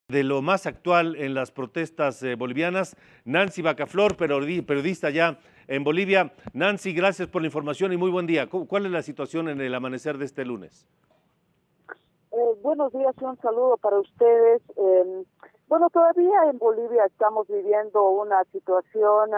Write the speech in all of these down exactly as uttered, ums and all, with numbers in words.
De lo más actual en las protestas eh, bolivianas. Nancy Bacaflor, periodista ya en Bolivia. Nancy, gracias por la información y muy buen día. ¿Cuál es la situación en el amanecer de este lunes? Eh, buenos días y un saludo para ustedes. Eh, bueno, todavía en Bolivia estamos viviendo una situación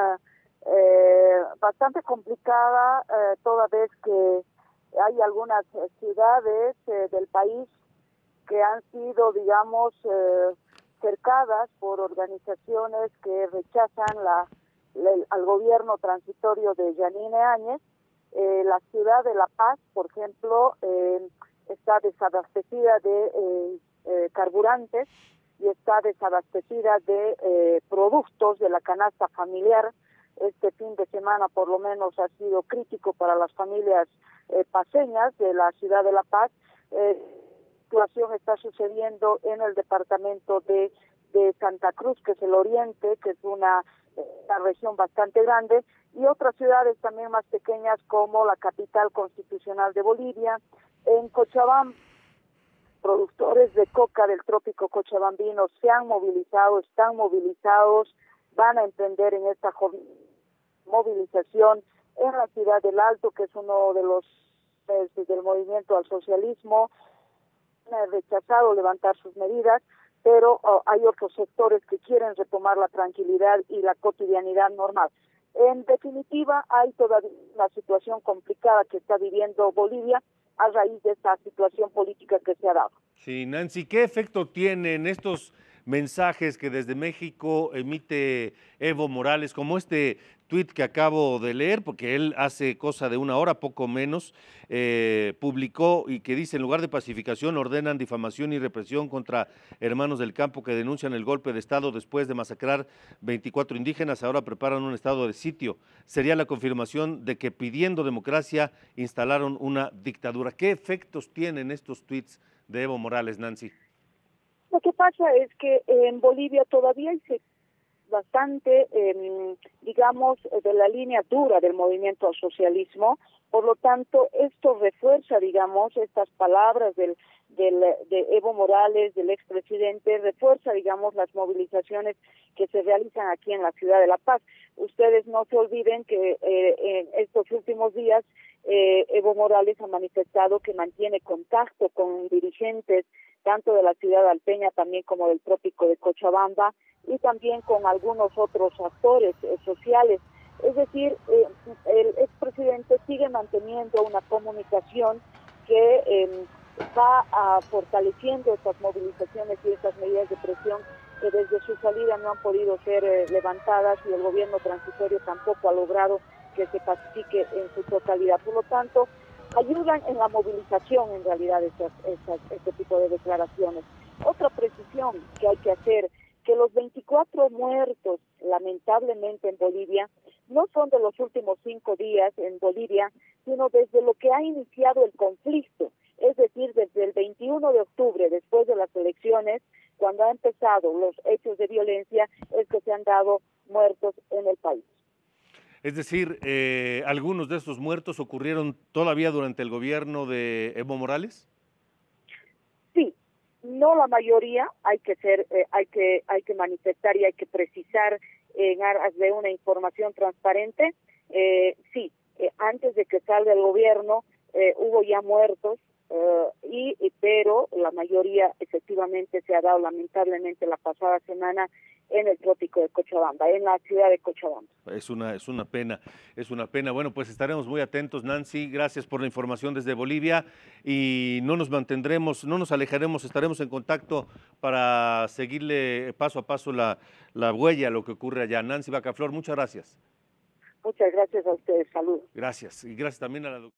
eh, bastante complicada, eh, toda vez que hay algunas ciudades eh, del país que han sido, digamos, eh, cercadas por organizaciones que rechazan la, la, al gobierno transitorio de Yanine Áñez. Eh, la ciudad de La Paz, por ejemplo, eh, está desabastecida de eh, eh, carburantes y está desabastecida de eh, productos de la canasta familiar. Este fin de semana por lo menos ha sido crítico para las familias eh, paceñas de la ciudad de La Paz. Eh, La situación está sucediendo en el departamento de, de Santa Cruz, que es el oriente, que es una, una región bastante grande, y otras ciudades también más pequeñas como la capital constitucional de Bolivia. En Cochabamba, productores de coca del trópico cochabambino se han movilizado, están movilizados, van a emprender en esta movilización en la ciudad del Alto, que es uno de los eh, del movimiento al socialismo. Han rechazado levantar sus medidas, pero oh, hay otros sectores que quieren retomar la tranquilidad y la cotidianidad normal. En definitiva, hay todavía una situación complicada que está viviendo Bolivia a raíz de esta situación política que se ha dado. Sí, Nancy, ¿qué efecto tienen estos mensajes que desde México emite Evo Morales, como este tuit que acabo de leer, porque él hace cosa de una hora, poco menos, eh, publicó y que dice: en lugar de pacificación ordenan difamación y represión contra hermanos del campo que denuncian el golpe de Estado después de masacrar veinticuatro indígenas, ahora preparan un estado de sitio. Sería la confirmación de que pidiendo democracia instalaron una dictadura. ¿Qué efectos tienen estos tuits de Evo Morales, Nancy? Lo que pasa es que en Bolivia todavía hay bastante, eh, digamos, de la línea dura del movimiento al socialismo. Por lo tanto, esto refuerza, digamos, estas palabras del, del de Evo Morales, del expresidente, refuerza, digamos, las movilizaciones que se realizan aquí en la ciudad de La Paz. Ustedes no se olviden que eh, en estos últimos días eh, Evo Morales ha manifestado que mantiene contacto con dirigentes tanto de la ciudad alteña también como del trópico de Cochabamba, y también con algunos otros actores eh, sociales. Es decir, eh, el expresidente sigue manteniendo una comunicación que eh, va a, fortaleciendo estas movilizaciones y estas medidas de presión que desde su salida no han podido ser eh, levantadas, y el gobierno transitorio tampoco ha logrado que se pacifique en su totalidad. Por lo tanto, ayudan en la movilización en realidad estas, estas, este tipo de declaraciones. Otra precisión que hay que hacer, que los veinticuatro muertos lamentablemente en Bolivia no son de los últimos cinco días en Bolivia, sino desde lo que ha iniciado el conflicto, es decir, desde el veintiuno de octubre, después de las elecciones, cuando han empezado los hechos de violencia, es que se han dado muertos en el país. Es decir, eh, ¿algunos de estos muertos ocurrieron todavía durante el gobierno de Evo Morales? Sí, no la mayoría, hay que ser, eh, hay que, hay que manifestar y hay que precisar en aras de una información transparente. Eh, sí, eh, antes de que salga el gobierno eh, hubo ya muertos, eh, y, y pero la mayoría efectivamente se ha dado lamentablemente la pasada semana en el trópico de Cochabamba, en la ciudad de Cochabamba. Es una, es una pena, es una pena. Bueno, pues estaremos muy atentos, Nancy. Gracias por la información desde Bolivia y no nos mantendremos, no nos alejaremos, estaremos en contacto para seguirle paso a paso la, la huella a lo que ocurre allá. Nancy Bacaflor, muchas gracias. Muchas gracias a ustedes. Saludos. Gracias. Y gracias también a la doctora.